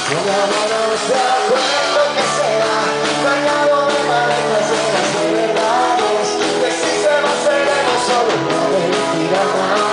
No me amarás de acuerdo que será, cargado de maletas llenas de verdades, que si se va seremos solo una mentira más.